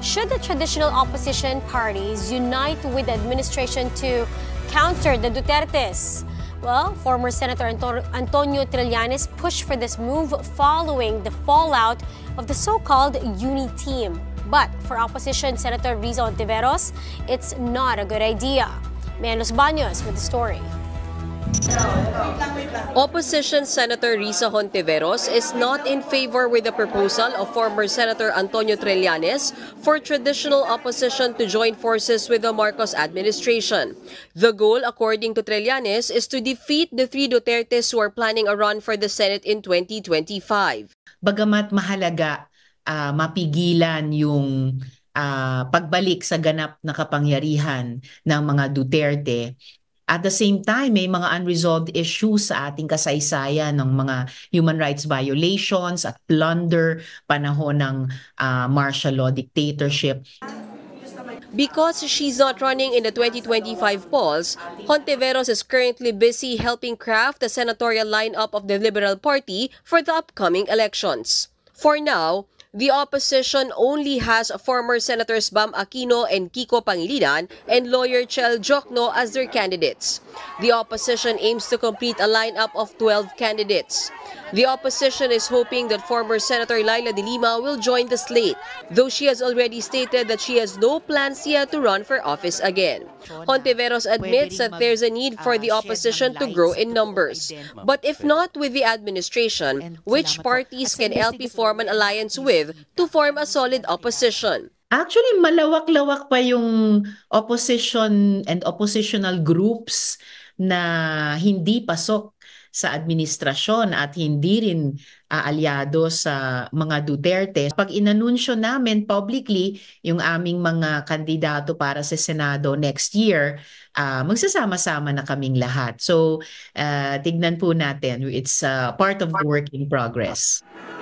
Should the traditional opposition parties unite with the administration to counter the Dutertes? Well, former Senator Antonio Trillanes pushed for this move following the fallout of the so-called Uni Team. But for opposition Senator Riza Hontiveros, it's not a good idea. Menos Baños with the story. Opposition Senator Riza Hontiveros is not in favor with the proposal of former Senator Antonio Trillanes for traditional opposition to join forces with the Marcos administration. The goal, according to Trillanes, is to defeat the three Dutertes who are planning a run for the Senate in 2025. Bagamat mahalaga mapigilan yung pagbalik sa ganap na kapangyarihan ng mga Duterte, at the same time, may mga unresolved issues sa ating kasaysayan ng mga human rights violations at plunder, panahon ng martial law dictatorship. Because she's not running in the 2025 polls, Hontiveros is currently busy helping craft the senatorial lineup of the Liberal Party for the upcoming elections. For now, the opposition only has former Senators Bam Aquino and Kiko Pangilinan and lawyer Chel Jokno as their candidates. The opposition aims to complete a lineup of 12 candidates. The opposition is hoping that former Senator Laila de Lima will join the slate, though she has already stated that she has no plans yet to run for office again. Hontiveros admits that there's a need for the opposition to grow in numbers. But if not with the administration, which parties can LP form an alliance with to form a solid opposition? Actually, malawak-lawak pa yung opposition and oppositional groups na hindi pasok sa administrasyon at hindi rin aliado sa mga Duterte. Pag inanunsyo namin publicly yung aming mga kandidato para sa Senado next year, magsasama-sama na kaming lahat. So, tignan po natin. It's part of the work in progress.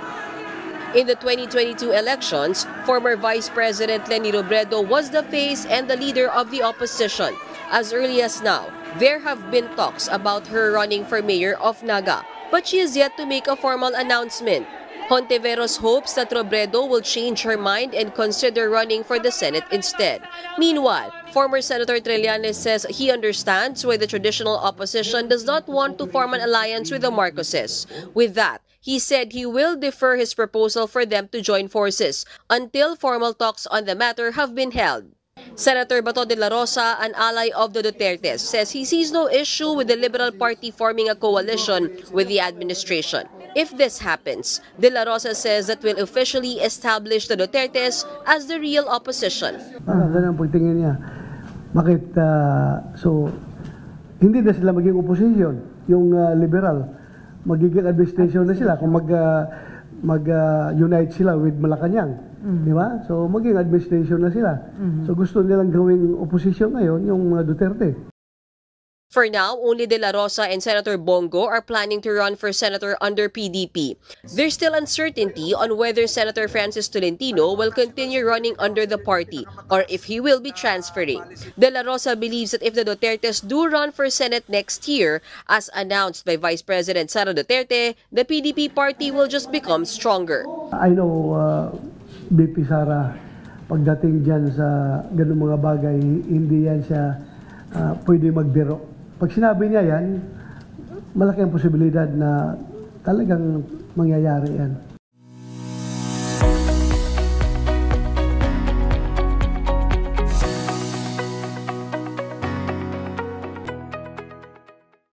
In the 2022 elections, former Vice President Leni Robredo was the face and the leader of the opposition. As early as now, there have been talks about her running for mayor of Naga, but she is yet to make a formal announcement. Hontiveros hopes that Robredo will change her mind and consider running for the Senate instead. Meanwhile, former Senator Trillanes says he understands why the traditional opposition does not want to form an alliance with the Marcoses. With that, he said he will defer his proposal for them to join forces until formal talks on the matter have been held. Senator Bato de la Rosa, an ally of the Dutertes, says he sees no issue with the Liberal Party forming a coalition with the administration. If this happens, de la Rosa says that will officially establish the Dutertes as the real opposition. Ganun ang pagtingin niya. Bakit, so, hindi na sila maging opposition, yung liberal. Magiging administration na sila kung mag-unite sila with Malacanang. Di ba? So, maging administration na sila. So, gusto nilang gawing opposition ngayon, yung mga Duterte. For now, only De La Rosa and Senator Bongo are planning to run for senator under PDP. There's still uncertainty on whether Senator Francis Tolentino will continue running under the party or if he will be transferring. De La Rosa believes that if the Dutertes do run for Senate next year, as announced by Vice President Sara Duterte, the PDP party will just become stronger. I know BP Sara, pagdating dyan sa ganung mga bagay, hindi yan siya pwede magbiro. Pag sinabi niya yan, malaki ang posibilidad na talagang mangyayari yan.